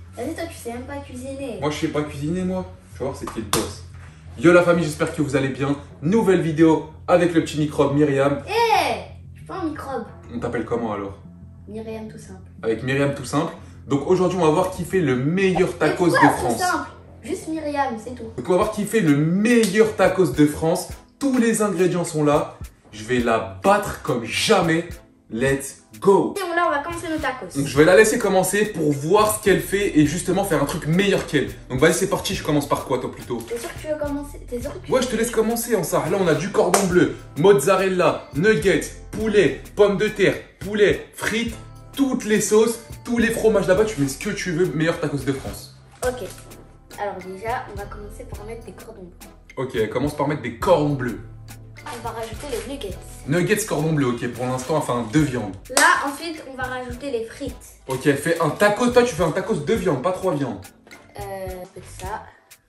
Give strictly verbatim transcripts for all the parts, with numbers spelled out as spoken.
Vas-y, toi, tu sais même pas cuisiner. Moi, je sais pas cuisiner, moi. Tu vas voir, c'est qui le boss. Yo la famille, j'espère que vous allez bien. Nouvelle vidéo avec le petit microbe Myriam. Hé hey, je suis pas un microbe. On t'appelle comment alors? Myriam tout simple. Avec Myriam tout simple. Donc aujourd'hui, on va voir qui fait le meilleur tacos de Tout France. simple. Juste Myriam, c'est tout. Donc on va voir qui fait le meilleur tacos de France. Tous les ingrédients sont là. Je vais la battre comme jamais. Let's go! Et là, on va commencer nos tacos. Donc je vais la laisser commencer pour voir ce qu'elle fait et justement faire un truc meilleur qu'elle. Donc vas-y, c'est parti, je commence par quoi toi plutôt? T'es sûr que tu veux commencer? T'es sûr que tu Ouais, je te laisse commencer en ça. Là, on a du cordon bleu, mozzarella, nuggets, poulet, pommes de terre, poulet, frites, toutes les sauces, tous les fromages là-bas. Tu mets ce que tu veux, meilleur tacos de France. Ok. Alors déjà, on va commencer par mettre des cordons bleus. Ok, elle commence par mettre des cordons bleus. On va rajouter les nuggets. Nuggets, cordon bleu, ok, pour l'instant, enfin deux viandes. Là, ensuite, on va rajouter les frites. Ok, elle fait un tacos. Toi, tu fais un tacos deux viandes, pas trois viandes. Euh, peut ça.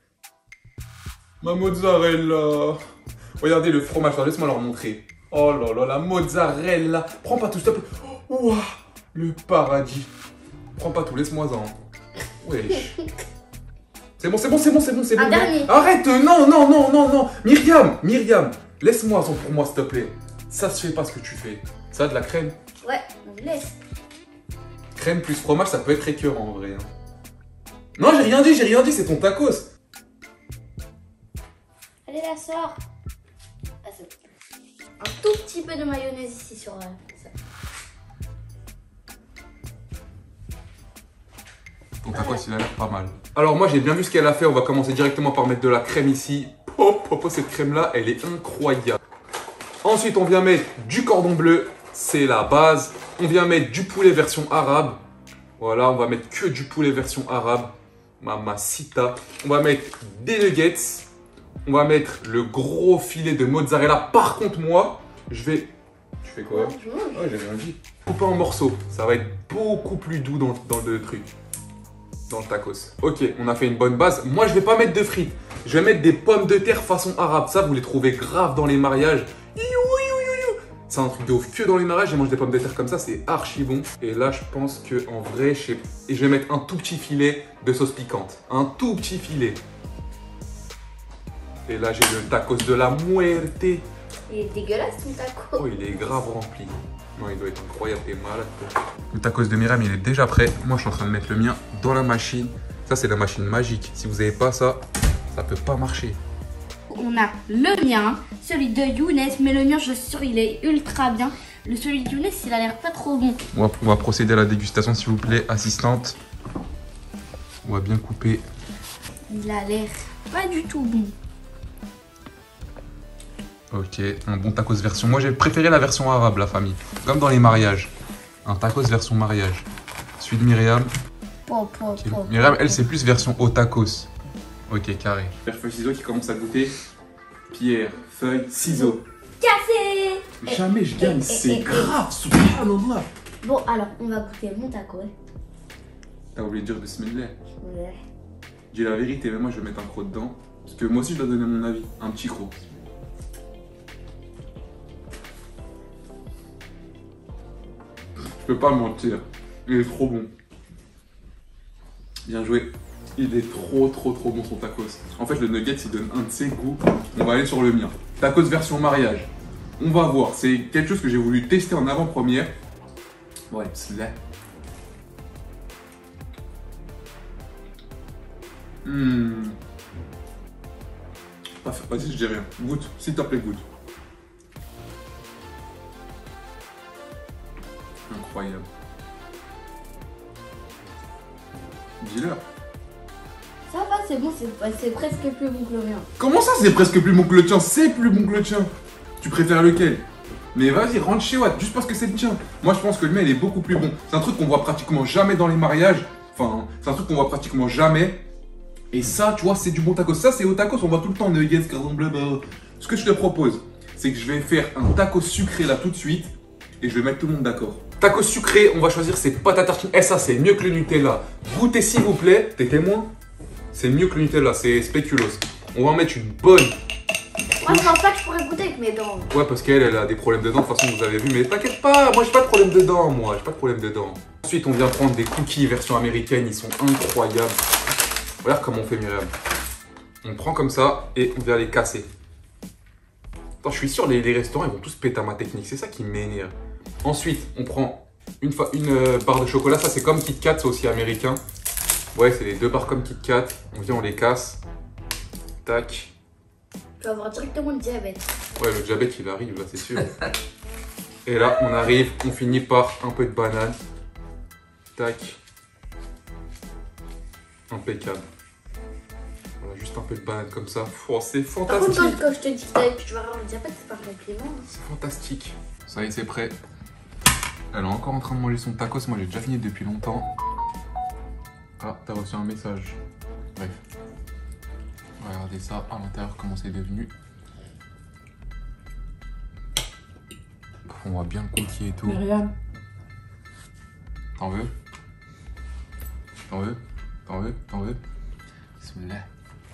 Ma mozzarella. Regardez le fromage, laisse-moi leur montrer. Oh là là, la mozzarella. Prends pas tout, s'il te plaît. Ouah, le paradis. Prends pas tout, laisse-moi-en. Wesh. C'est bon, c'est bon, c'est bon, c'est bon, c'est bon. Un dernier. Arrête, non, non, non, non, non. Myriam, Myriam, laisse-moi ça pour moi, s'il te plaît. Ça se fait pas ce que tu fais. Ça a de la crème. Ouais, on laisse. Crème plus fromage, ça peut être écœurant en vrai. Hein. Non, j'ai rien dit, j'ai rien dit, c'est ton tacos. Allez, la sort. Ah, c'est bon. Un tout petit peu de mayonnaise ici sur euh, ça. Ton tacos, il a l'air pas mal. Alors moi, j'ai bien vu ce qu'elle a fait. On va commencer directement par mettre de la crème ici. Pop, pop, cette crème-là, elle est incroyable. Ensuite, on vient mettre du cordon bleu. C'est la base. On vient mettre du poulet version arabe. Voilà, on va mettre que du poulet version arabe. Mamacita. On va mettre des nuggets. On va mettre le gros filet de mozzarella. Par contre, moi, je vais... Tu fais quoi? Ouais, je mange. Ouais, j'ai rien dit. Couper en morceaux. Ça va être beaucoup plus doux dans, dans le truc. Dans le tacos. Ok, on a fait une bonne base. Moi, je vais pas mettre de frites. Je vais mettre des pommes de terre façon arabe. Ça, vous les trouvez grave dans les mariages. C'est un truc de ouf. Que dans les mariages, je mange des pommes de terre comme ça, c'est archi bon. Et là, je pense que en vrai, je sais... Et je vais mettre un tout petit filet de sauce piquante. Un tout petit filet. Et là, j'ai le tacos de la muerte. Il est dégueulasse ton taco. Oh, il est grave rempli. Non, il doit être incroyable, t'es malade. Toi. Le tacos de Myriam, il est déjà prêt. Moi, je suis en train de mettre le mien dans la machine. Ça, c'est la machine magique. Si vous n'avez pas ça, ça peut pas marcher. On a le mien, celui de Younes, mais le mien, je suis sûre, il est ultra bien. Le celui de Younes, il a l'air pas trop bon. On va, on va procéder à la dégustation, s'il vous plaît, assistante. On va bien couper. Il a l'air pas du tout bon. Ok, un bon tacos version. Moi, j'ai préféré la version arabe, la famille. Comme dans les mariages. Un tacos version mariage. Celui de Myriam. Po, po, Okay. po, Myriam, po, elle, po. c'est plus version au tacos. Ok, carré. Pierre, feuille, ciseaux qui commence à goûter. Pierre, feuille, ciseaux. Cassé. Jamais je gagne, et, c'est et, grave, subhanallah. Bon, alors, on va goûter mon taco. T'as oublié de dire bismillah. Ouais. Dis la vérité, mais moi je vais mettre un croc dedans. Parce que moi aussi je dois donner mon avis. Un petit croc. Je peux pas mentir. Il est trop bon. Bien joué. Il est trop trop trop bon son tacos. En fait le nugget il donne un de ses goûts. On va aller sur le mien. Tacos version mariage. On va voir. C'est quelque chose que j'ai voulu tester en avant-première. Ouais, c'est là. Hmm. Vas-y, je dis rien. Goûte, s'il te plaît, goûte. Incroyable. Dis-leur. Ça va, c'est bon, c'est presque plus bon que le mien. Comment ça, c'est presque plus bon que le tien? C'est plus bon que le tien. Tu préfères lequel? Mais vas-y, rentre chez Watt, juste parce que c'est le tien. Moi, je pense que le mien, il est beaucoup plus bon. C'est un truc qu'on voit pratiquement jamais dans les mariages. Enfin, c'est un truc qu'on voit pratiquement jamais. Et ça, tu vois, c'est du bon tacos. Ça, c'est au tacos, on voit tout le temps nuggets, cordon bleu. Bah. Ce que je te propose, c'est que je vais faire un tacos sucré là tout de suite. Et je vais mettre tout le monde d'accord. Tacos sucré, on va choisir ces pâtes à tartiner. Eh, ça, c'est mieux que le Nutella. Goûtez, s'il vous plaît. T'es témoin? C'est mieux que le Nutella, c'est spéculoos. On va en mettre une bonne. Moi, je pense pas que je pourrais goûter avec mes dents. Ouais, parce qu'elle, elle a des problèmes de dents. De toute façon, vous avez vu. Mais t'inquiète pas, moi, j'ai pas de problème de dents, moi. J'ai pas de problème de dents. Ensuite, on vient prendre des cookies version américaine. Ils sont incroyables. Regarde comment on fait, Myriam. On prend comme ça et on vient les casser. Attends, je suis sûr, les, les restaurants, ils vont tous péter à ma technique. C'est ça qui m'énerve. Ensuite, on prend une, fois, une euh, barre de chocolat. Ça, c'est comme Kit Kat, c'est aussi américain. Ouais, c'est les deux barres comme Kit Kat. On vient, on les casse. Tac. Tu vas avoir directement le diabète. Ouais, le diabète, il arrive, là, c'est sûr. Et là, on arrive, on finit par un peu de banane. Tac. Impeccable. Voilà, juste un peu de banane comme ça. Oh, c'est fantastique. Par contre, quand je te dis que tu vas avoir le diabète, c'est pas un compliment. C'est fantastique. Ça y est, c'est prêt. Elle est encore en train de manger son tacos. Moi, j'ai déjà fini depuis longtemps. Ah, t'as reçu un message. Bref. Regardez ça à l'intérieur, comment c'est devenu. On voit bien le cookie et tout. Myriam. T'en veux? T'en veux? T'en veux? T'en veux? Bismillah.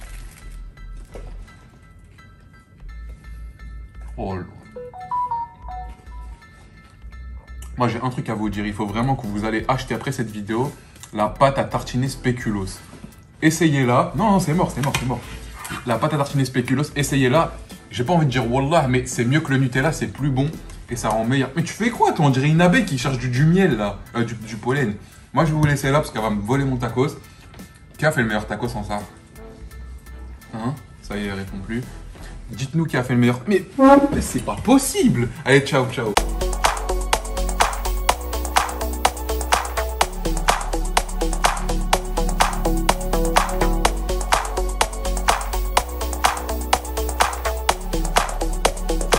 Oh là. Moi j'ai un truc à vous dire, il faut vraiment que vous allez acheter après cette vidéo la pâte à tartiner spéculoos. Essayez-la. Non, non, c'est mort, c'est mort, c'est mort. La pâte à tartiner spéculoos, essayez-la. J'ai pas envie de dire wallah, mais c'est mieux que le Nutella, c'est plus bon et ça rend meilleur. Mais tu fais quoi toi? On dirait une abeille qui cherche du, du miel là, euh, du, du pollen. Moi je vais vous laisser là parce qu'elle va me voler mon tacos. Qui a fait le meilleur tacos en ça? Hein? Ça y est, elle répond plus. Dites-nous qui a fait le meilleur. Mais, mais c'est pas possible! Allez, ciao, ciao!